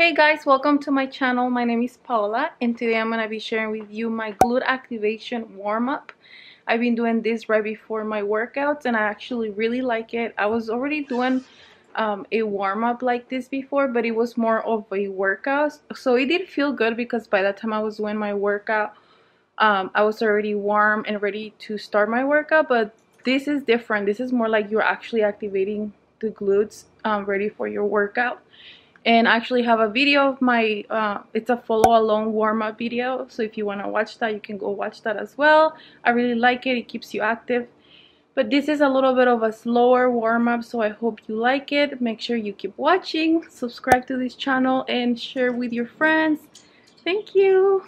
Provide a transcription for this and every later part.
Hey guys, welcome to my channel. My name is Paola and today I'm going to be sharing with you my glute activation warm-up. I've been doing this right before my workouts and I actually really like it. I was already doing a warm-up like this before, but it was more of a workout. So it did feel good because by the time I was doing my workout, I was already warm and ready to start my workout. But this is different. This is more like you're actually activating the glutes ready for your workout. And I actually have a video of my it's a follow along warm-up video, so if you want to watch that you can go watch that as well. I really like it. It keeps you active, but this is a little bit of a slower warm-up, so I hope you like it. Make sure you keep watching, subscribe to this channel, and share with your friends. Thank you.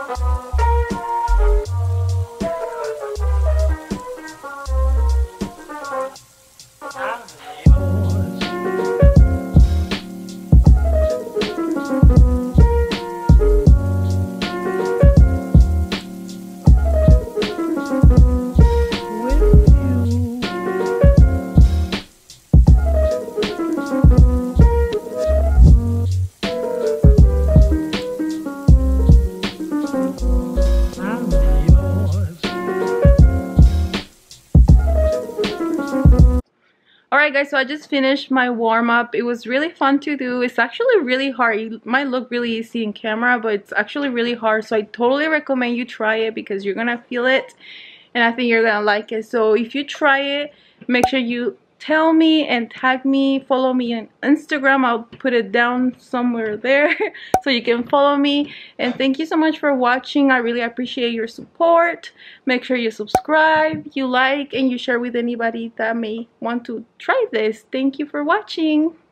Alright guys, so I just finished my warm-up. It was really fun to do. It's actually really hard. It might look really easy in camera, but it's actually really hard. So I totally recommend you try it because you're gonna feel it and I think you're gonna like it. So if you try it, make sure you tell me and tag me, follow me on Instagram. I'll put it down somewhere there so you can follow me. And thank you so much for watching. I really appreciate your support. Make sure you subscribe, you like, and you share with anybody that may want to try this. Thank you for watching.